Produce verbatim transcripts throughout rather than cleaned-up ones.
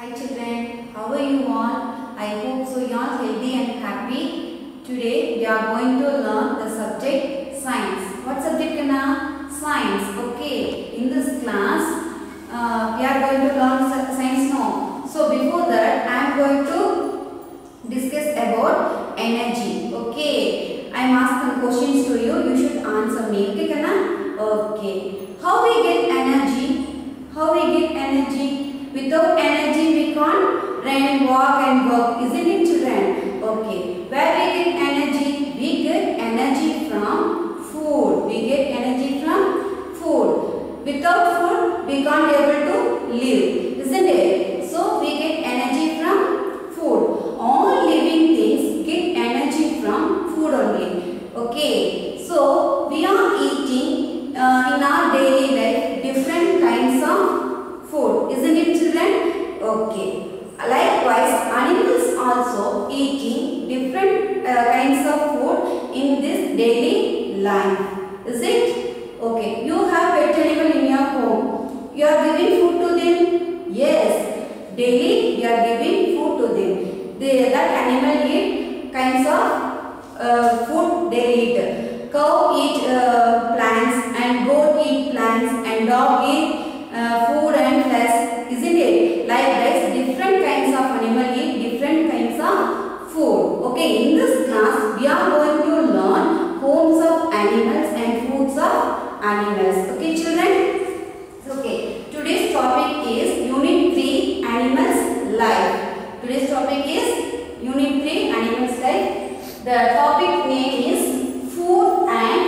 children, how are you all? I hope so you are healthy and happy. Today we are going to learn the subject science. What subject Kana? Science. Okay. In this class uh, we are going to learn science now. So before that I am going to discuss about energy. Okay. I am asking questions to you. You should answer me. Okay Kana? Okay. How we get energy? How we get energy? Without energy we can't run, walk and work. Isn't it children? Okay. Where we get energy? We get energy from food. We get energy from food. Without food we can't able to live. Isn't it? So we get energy from food. All living things get energy from food only. Okay. So we are eating uh, in our daily life different kinds of food. Isn't it children? Okay. Likewise, animals also eating different uh, kinds of food in this daily life. Is it? Okay. You have pet animal in your home. You are giving food to them? Yes. Daily you are giving food to them. They, that animal eat kinds of uh, food they eat. Cow eat uh, plants and goat eat plants and dog eat Uh, food and flesh, isn't it? Likewise, different kinds of animal eat different kinds of food. Okay, in this class, we are going to learn homes of animals and foods of animals. Okay, children? Okay, today's topic is Unit three, Animals Life. Today's topic is Unit three, Animals Life. The topic name is Food and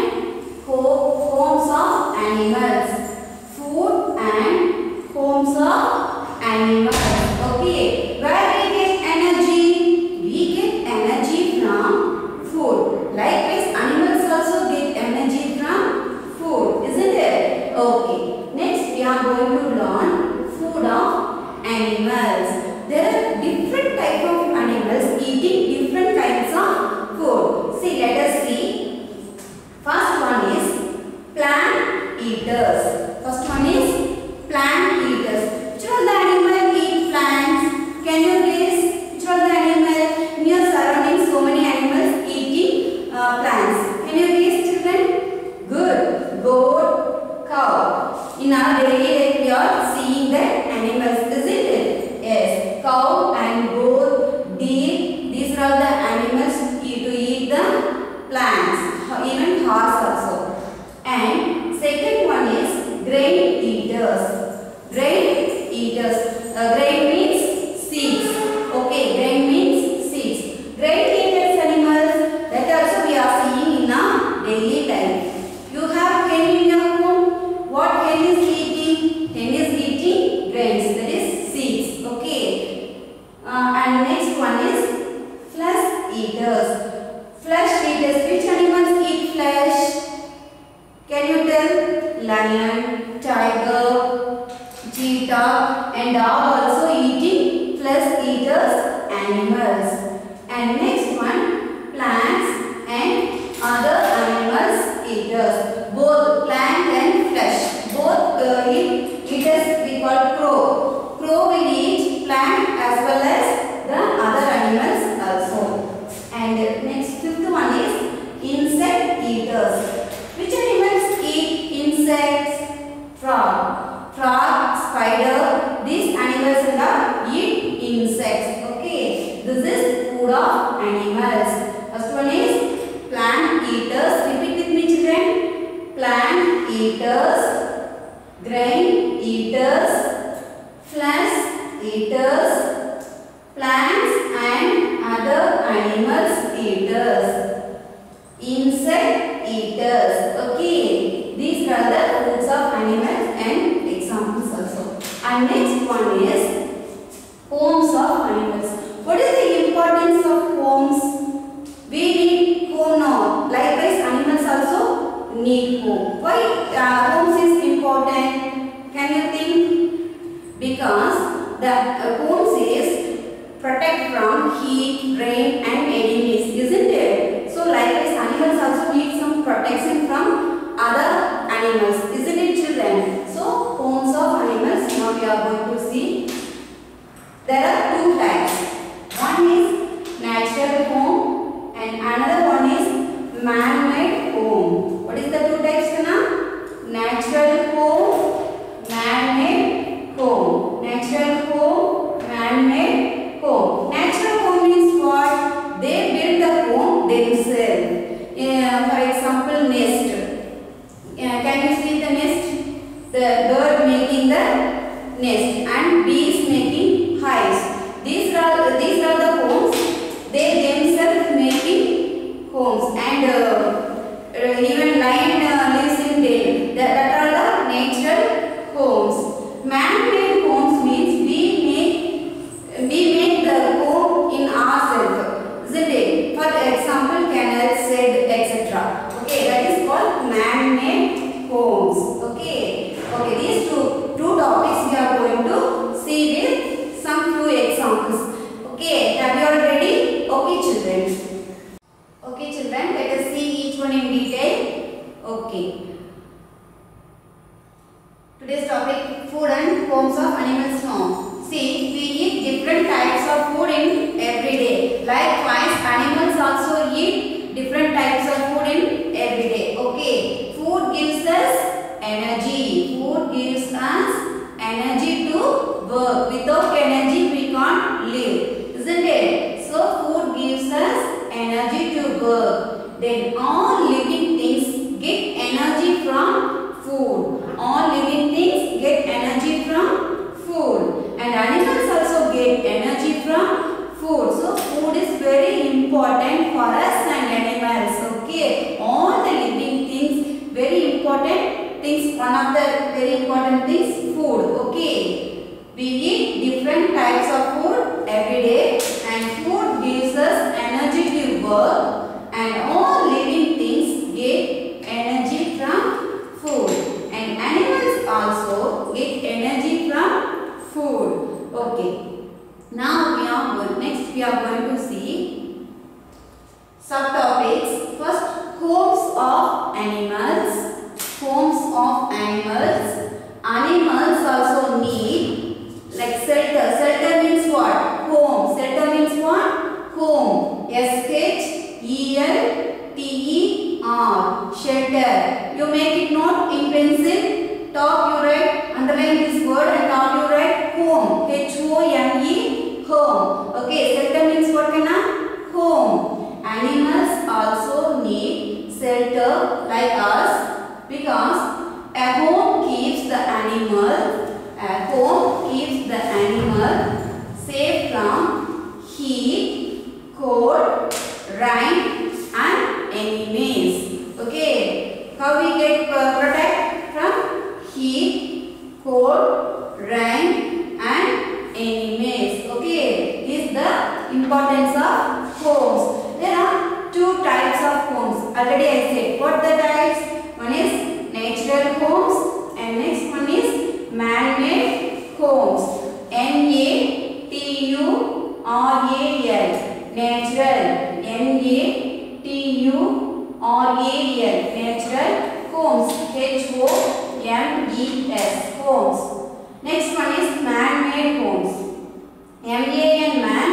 Homes of Animals. Food and homes of animals. Okay. Where we get energy? We get energy from food. Likewise, animals also get energy from food. Isn't it? Okay. Next, we are going to learn food of animals. There are different types of animals eating different kinds of food. See, let us see. First one is plant eaters. First one is plant eaters. Which all the animal eat plants? Can you guess? Which all the animal? In your surroundings, so many animals eating uh, plants. Can you guess, children? Good. Goat, cow. In our daily life, we are seeing the animals, isn't it? Yes. Cow and goat, deer. These are all the animals eat, to eat the plants. Even horse also. And second one is grain eaters. Grain eaters. Uh, grain means seeds. Okay, grain means seeds. Grain eaters animals that also we are seeing in our daily life. You have hen in your home. What hen is eating? Hen is eating grains, that is seeds. Okay. Uh, and next one is flesh eaters. Flesh eaters. Which animals eat flesh? Can you tell? Lion, tiger, cheetah and dog also eating flesh eaters animals. And next one, plants and other animals eaters. Both plant and flesh. Both uh, eat eaters we call crow. Crow will eat plant as well as the other animals also. And next fifth one is insect eaters. Which animals eat insects? Frog. Frog, spider, these animals and eat insects. Okay. This is food of animals. First one is plant eaters. Repeat with me children. Plant eaters, grain eaters, flesh eaters, plants and other animals eaters. Insect eaters. Okay. These are the foods of animals and examples also. And next one is homes of animals. What is the importance of homes? We need home now. Likewise, animals also need home. Why uh, homes is important? Can you think? Because the uh, homes is protect from heat, rain and enemies, isn't it? So likewise, animals also need some protection from other animals, isn't it children? So homes of animals, now we are going to see. there are two types. One is natural home and another one is man-made home. What is the two types, Kana? Natural home, man-made home. Natural home, man-made home. Natural home means what? They build the home themselves. Uh, for example, nest. Uh, can you see the nest? The bird making the nest and bees making hives. These are these are the homes. They themselves making homes, and uh, uh, even lion uh, lives in den. That, that are the natural homes. Man-made homes means we make we make the home in ourselves, isn't it? For example, canals, shed, et cetera. Okay, that is called man-made homes. Okay, okay. These two two topics we are going to see with some few examples. Okay, have you all ready? Okay, children. Okay, children. Let us see each one in detail. Okay. Today's topic: food and homes of animals. Home. See, we eat different types of food in every day. Likewise, animals also eat different types of food in every day. Okay, food gives us energy. Food gives us energy to work. Without energy, we can't live, isn't it? So, food gives us energy to work. Then, all living things get energy from food. All living things get energy from food. And animals also get energy from food. So, food is very important for us and animals. Okay, all the living things, very important things. One of the very important things, food. Okay, we eat different types of food every day, and food gives us energy to work. And all living things get energy from food. And animals also get energy from food. Okay. Now we are going, next we are going to see subtopics. First, homes of animals. Homes of animals. Animals also need like shelter. Shelter means what? Home. Shelter means what? Home. S H E L T E R. Shelter. You make it note in pencil. Top you write, underline this word, and top you write home. H O M E. Home. Okay, shelter means what, Kana? Home. Animals also need shelter like us, because a home keeps the animal, a home keeps the animal safe from heat, cold, rain and enemies. Okay, how we get uh, protect from heat, cold, rain and enemies. Okay, this is the importance of homes. There are two types of homes. Already I said. What the types? One is natural homes and next one is man-made homes. N A T U R A L. Natural. N A T U R A L. Natural homes. H O M E S. Homes. Next one is man-made homes. M A and man.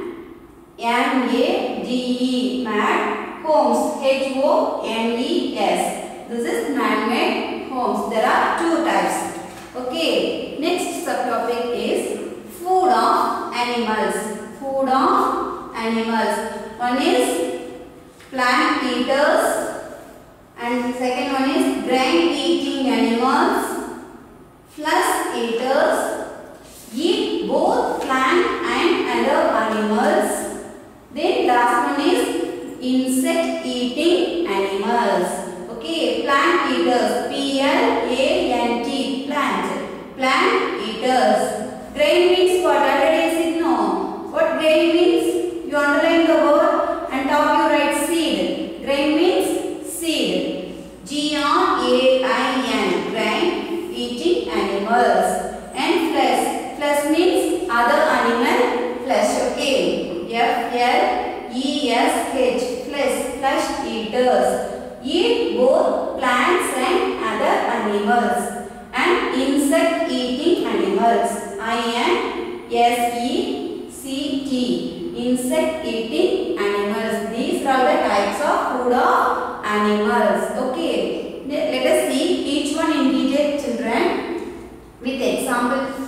M A D E. Man. Homes. H O M E S. This is man-made homes. There are two types. Okay. Next subtopic is food of animals. Food of animals. One is plant eaters and second one is grain eating animals. Flesh eaters eat both plant and other animals. Then last one is insect eating animals. Okay, plant eaters. P L A N T. Plant. Plant eaters. Grain means what? Already said no. What grain means? You underline the word and top you write seed. Grain means seed. G R A I N. Grain eating animals. And flesh. Flesh means other animal flesh. Okay. F L E S H. Flesh. Flesh eaters. Eat both plants and other animals. And insect eating animals. I N S E C T. Insect eating animals. These are the types of food of animals. Okay. Let us see each one in detail, children, with example.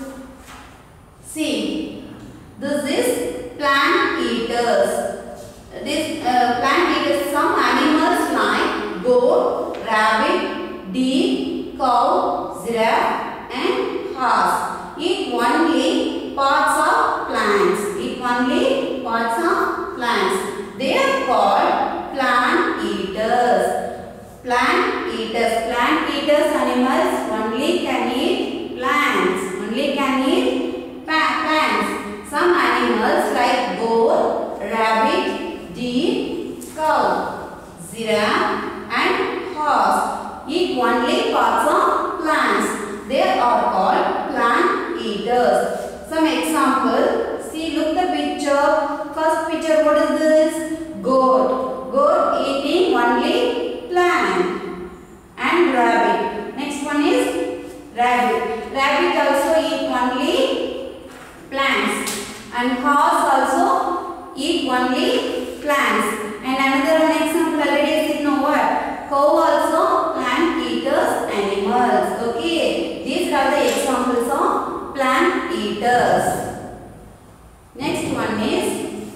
See, this is plant eaters. This uh, plant eaters, some animals like goat, rabbit, deer, cow, giraffe and horse eat only parts of plants. Eat only parts of plants. They are called plant eaters. Plant eaters. Plant eaters animals only can eat plants. Only can eat plants. Some animals like goat, rabbit, deer, cow, giraffe and horse eat only parts of plants. They are called plant eaters. Some example. See, look the picture. First picture, what is this? Goat. Goat eating only plant. And rabbit. Next one is rabbit. Rabbit also eat only plants. And horse also eat only plants. And another one example already is know what? Cow also plant eaters animals. Okay. These are the examples of plant eaters. Next one is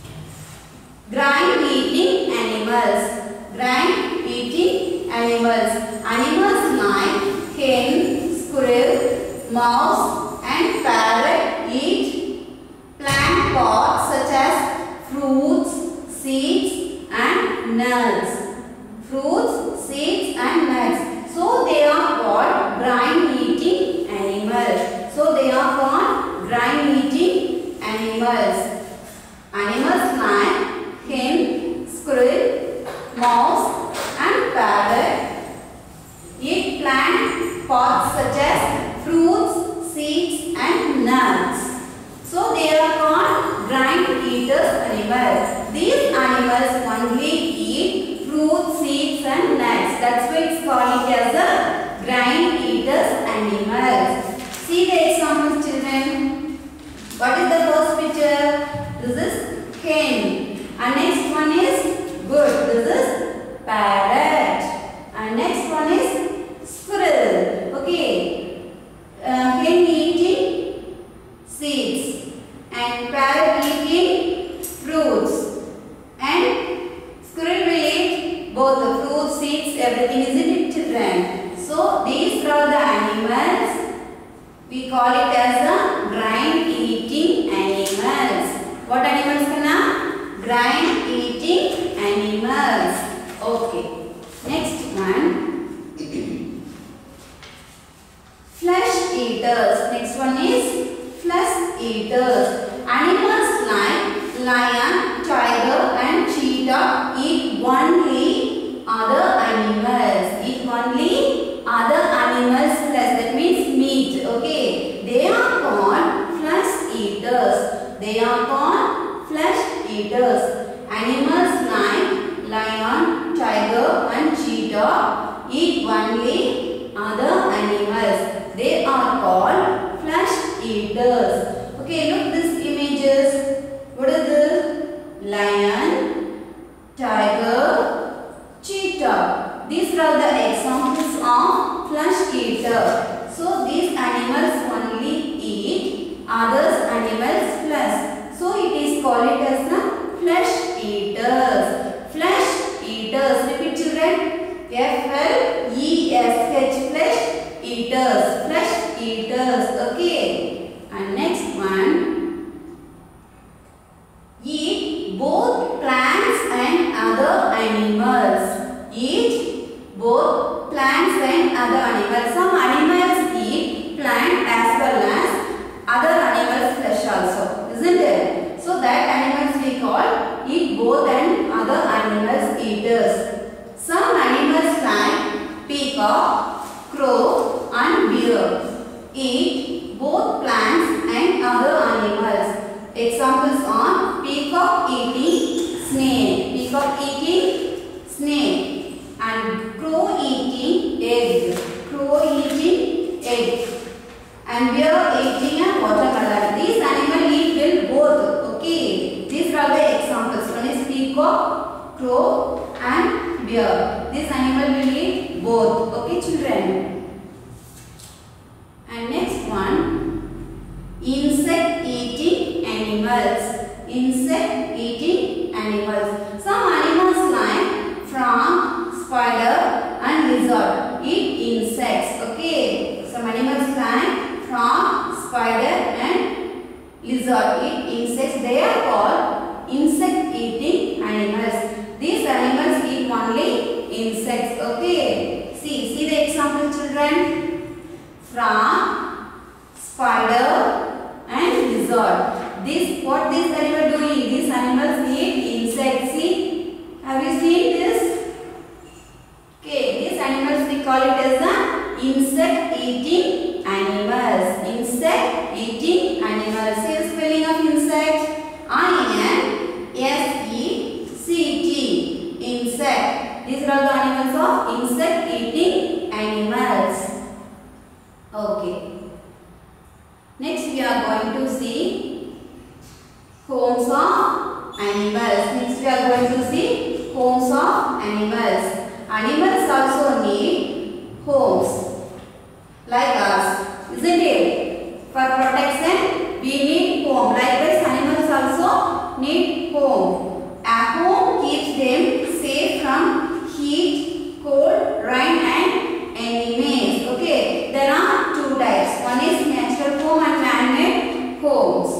grain eating animals. Grain eating animals. Animals like hen, squirrel, mouse and parrot eat plant parts such as fruits, seeds and nuts. Fruits, seeds and nuts. So they are called grain eating animals. So they are called grain eating animals. Animals like hen, squirrel, mouse and parrot eat plant parts such as fruits, seeds and nuts. So they are called grain eaters animals. These animals only eat fruits, seeds and nuts. That's why it's called it as a grain eaters animals. See the examples, children. What is the first picture? This is hen. And next one is goat. This is parrot. And next one is squirrel. Okay. Uh, hen eating seeds. And parrot eating fruits. And squirrel will eat both the fruits, seeds, everything. Isn't it, children? So these are the animals. We call it as a grain eating animals. What animals kana? Grain eating animals. Okay. Next one. Flesh eaters. Next one is flesh eaters. Animals like lion, tiger and cheetah eat only other animals. Eat only other animals flesh. That means meat. Okay. They are called flesh eaters. They are called flesh eaters. Animals like lion, tiger and cheetah eat only other animals. They are called flesh eaters. Okay, look these images. What is this? Lion, tiger, cheetah. These are the examples of flesh eater. So these animals only eat others animals flesh. So it is called it as the flesh eaters. Flesh eaters. Repeat, children. F L E S H. Flesh eaters. Flesh eaters. Okay. And next one. Eat both plants and other animals. Eat both plants and other animals. Some animals eat plant as well as other animals flesh also. Isn't it? So that animals we call eat both and other animals eaters. Some animals like peacock, crow and deer eat both children. And next one, insect eating animals. Insect eating animals. Some animals like frog, spider and lizard eat insects. Okay. Some animals like frog, spider and lizard eat insects. They are called insect eating animals. These animals eat only insects. Okay. See, see the example, children. Frog, spider and lizard. This, what these animals doing? These animals eat insects. See, have you seen this? Okay, these animals we call it as the insect eating animals. Insect eating animals. See the spelling of insect. I N S E C T. Insect. These are all the animals of insect eating animals. Okay. Next we are going to see homes of animals. Next we are going to see homes of animals. Animals also need homes like us, isn't it? For protection we need home. Likewise animals also need home. A home keeps them safe from heat, cold, rain and enemies. Okay, there are two types. One is natural home and man-made homes.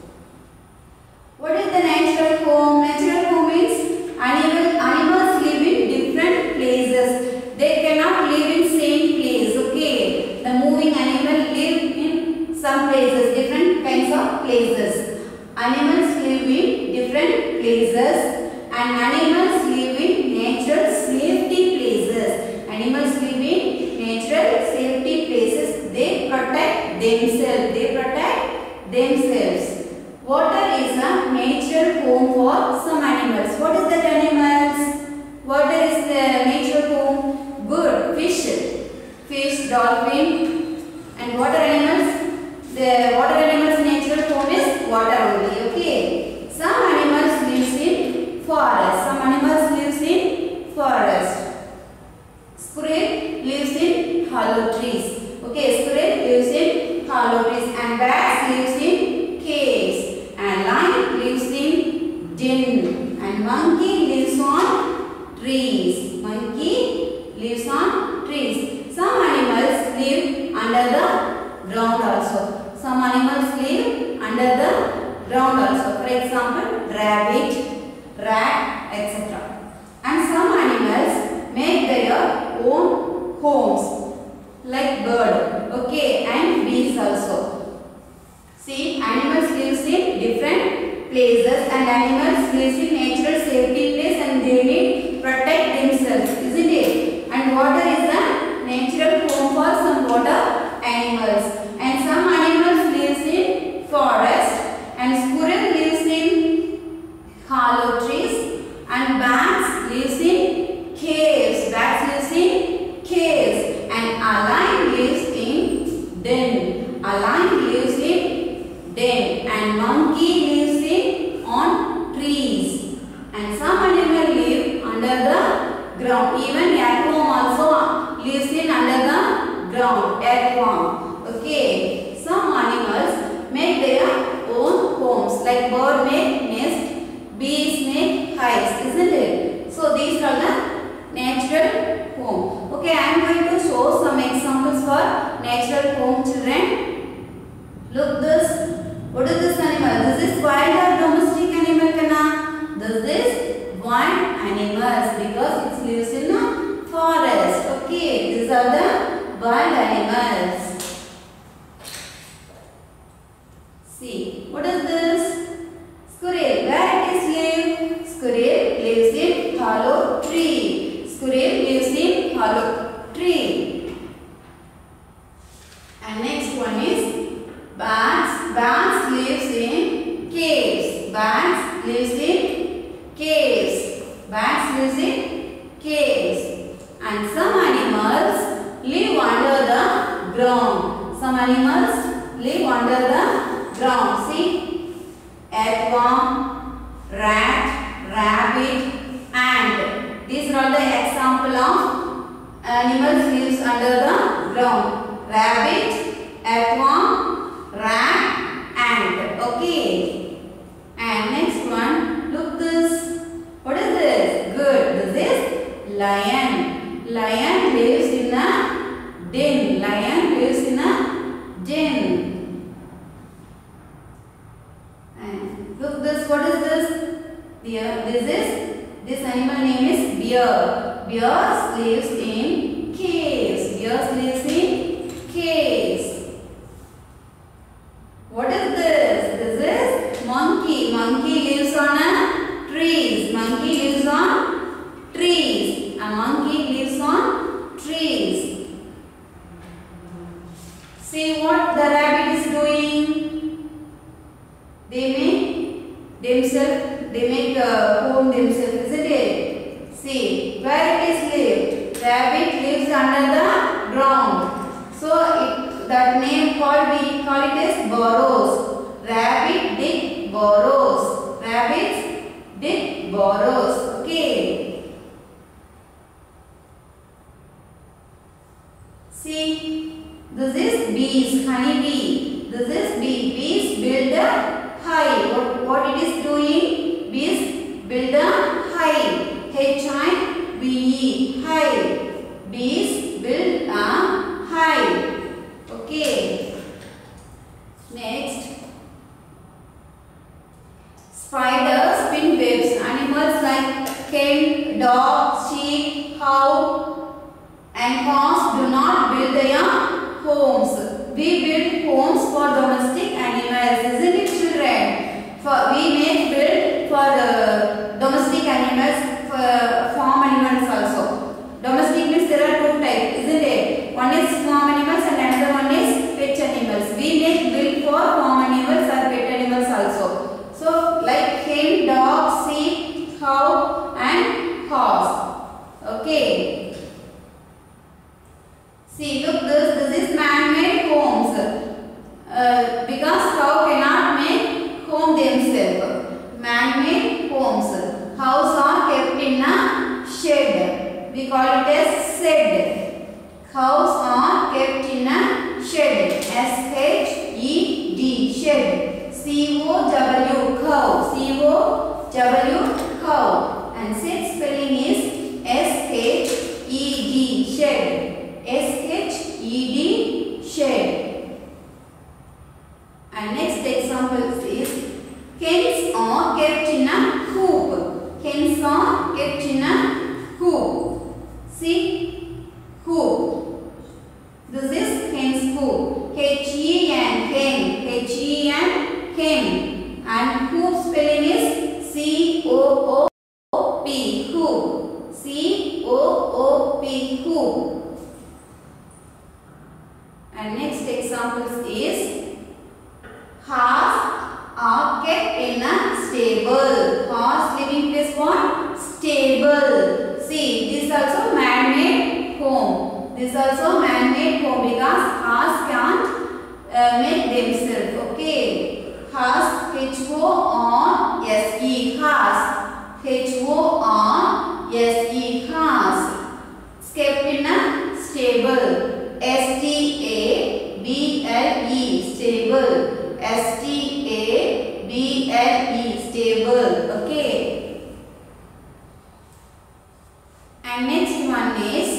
What is the natural home? Natural home means animal, animals live in different places. They cannot live in same place. Okay. The moving animal live in some places, different kinds of places. Animals live in different places and animals live in natural safety places. Animals live in natural safety places. They protect themselves. They protect themselves. Water is a natural home for some animals. What is that animals? Water is the natural home. Good. Fish. Fish, dolphin and water animals. The water animals natural home is water only. Okay. Some animals lives in forest. Some animals lives in forest. Squirrel lives in hollow trees. Okay. Squirrel lives in hollow trees and bats lives in caves. And lion lives in den and monkey lives on trees. Monkey lives on trees. Some animals live under the ground also. Some animals live under the ground also. For example, rabbit, rat, et cetera. And some animals make their own homes like bird. Okay, and bees also. See, animals lives in different places and animals lives in natural safety place and they need protect themselves, isn't it? And water is a natural home for some water animals. And some animals lives in forest and squirrel lives in hollow trees and bats lives in caves. Bats lives in caves and a lion lives in den. A lion lives in den and monkey lives in on trees and some animal live under the ground. Even earthworm also lives in under the ground. Earthworm. Okay. Some animals make their own homes like bird make nest, bees make hives, isn't it? So these are the natural home. Okay, I am going to show some examples for natural home, children. Look this. What is this animal? This is wild or domestic animal, Kana? This is wild animals because it lives in a forest. Okay, these are the wild animals. See, what is this? Squirrel. Where it is live? Squirrel lives in hollow tree. Squirrel lives in hollow tree. And next one is bats. Bats lives in caves. Bats lives in caves. Bats lives in caves. And some animals live under the ground. Some animals live under the ground. See, earthworm, rat, rabbit, ant. These are all the example of animals lives under the ground. Rabbit, earthworm, rat, ant. Okay. And next one, look this. What is this? Good. This is lion. Lion lives in a den. Lion lives in a den. And look this. What is this? Here, this is this animal name is bear. Bears lives in caves. Bears lives in caves. What is this? This is monkey. Monkey lives on a trees. Monkey lives on trees. A monkey lives on trees. See what the rabbit is doing. They make themselves. They make a home themselves, isn't it? See where it is lived. Rabbit lives under the ground. So it, that name called we call it as burrows. Rabbit dig burrows. Rabbits dig burrows. Okay. See, this is bees, honey bee. This is bee. Bees build a hive. What, what it is doing? Bees build a hive. H I V E. Hive. Bees build a hive. Okay. Next. Spiders spin webs. Animals like hen, dog, sheep, cow, and cows do not build their homes. We build homes for domestic animals, isn't it, children? For we may build for uh, domestic animals, for farm animals also. Domestic means there are two types, isn't it? One is farm animals and another one is pet animals. We may build for farm animals or pet animals also. So like hen, dog, sheep, cow, and horse. Okay. See, look this. This is man-made homes. Uh, because cow cannot make home themselves. Man-made homes. Cows are kept in a shed. We call it as shed. Cows are kept in a shed. S H E D. Shed. C O W. Cow. C O W. Cow. And shed spelling is S H E D. Shed. S H E D. Shed. And next example is hens are kept in a coop. Hens are kept in a coop. See, coop. This is hen's coop. H E N, hen. H E N, hen. And coop spelling is C O O P. Coop. C O O P. Coop. And next example is horse are kept in a stable. Horse living place what? Stable. See, this is also man-made home. This is also man-made home because horse can't uh, make themselves. Okay. Horse, H O R S E. Horse. H O R S E. Horse. Kept in a stable. S T A B L E. Stable. S T A B L E. Stable. Okay. And next one is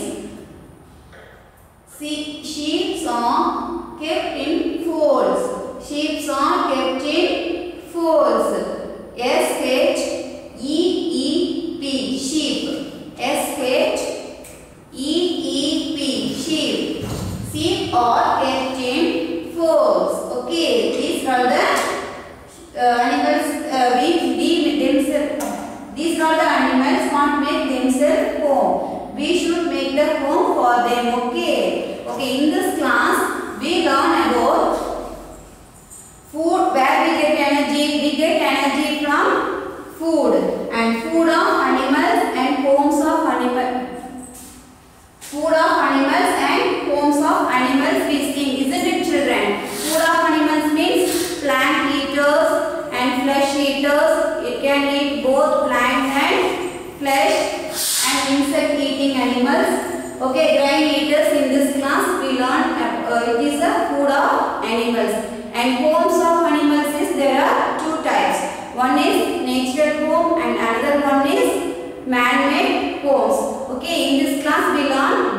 see, sheep are kept in folds. Sheep are kept in folds. S H E E P. Sheep. S H E E P. Sheep. Sheep are kept in folds. Okay, these are the uh, animals. Uh, we we themselves. These are the animals can't make themselves home. We should make the home for them. Okay. Okay. In this class, we learn about food. Where we get energy? We get energy from food and food of animals and homes of animals. Food of animals and homes of animals feasting. Isn't it, children? Food of animals means plant eaters and flesh eaters. It can eat both plant and flesh and insect eating animals. Okay.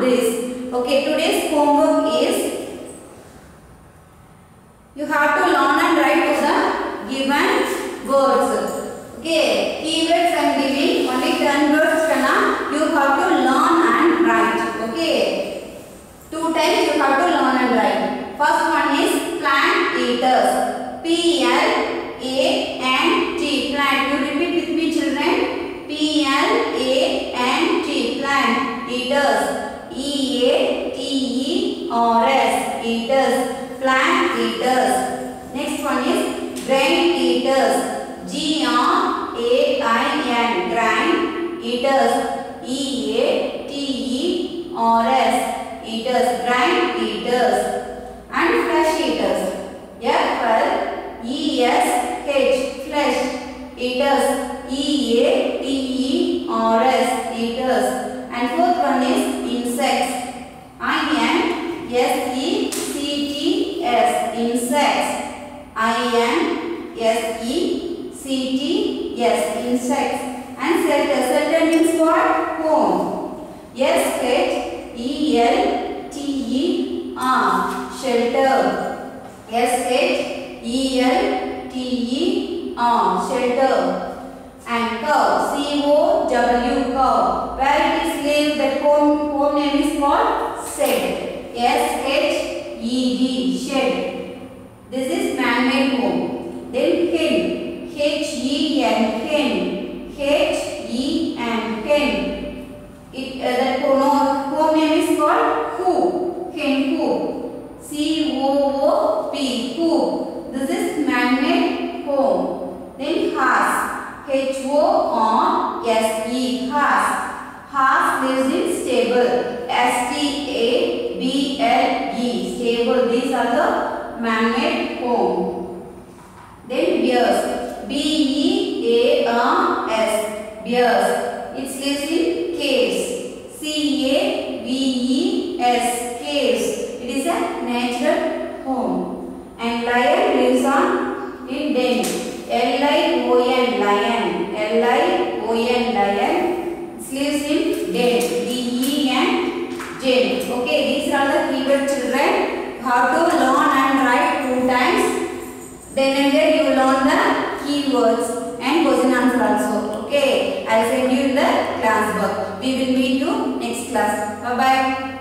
this. Okay, today's homework is you have to learn and write to the given words. Okay, keywords I am giving only ten words. Kana you have to learn and write. Okay, two times you have to learn and write. First one is plant eaters. P L A N T, plant. You repeat with me, children. P L A N T, plant eaters. E A T E R S, eaters. Plant eaters. Next one is grain eaters. G R A I N, grain eaters. E A T E R S, eaters. Grain eaters. And flesh eaters. F L E S H, flesh eaters. E A T E R S, eaters. And fourth one is insects. I N S E C T S, insects. I N S E C T S, insects. And shelter. Shelter means what? Home. S H E L T E R, shelter. S H E L T E R, shelter. And cow. C O W, cow. Where it is live, that home, home name is called shed. S H E D, shed. This is man-made home. Then hen. H E N, hen. H E N, hen. It, uh, that home, home name is called coop. Hen coop. C O O P, coop. This is man-made home. Then horse. H O R S E, horse. Horse lives in stable. S T A B L E, stable. These are the man-made home. Then bears. B E A R S, bears. It lives in caves. C A V E S, caves. It is a natural home. And lion lives on in den. L I O N, lion. L I O N, lion. It lives in den. D E N, den. Okay, these are the keyword, children. You have to learn and write two times. Then and then you learn the keywords and question answer also. Okay, I will send you in the class work. We will meet you next class. Bye bye.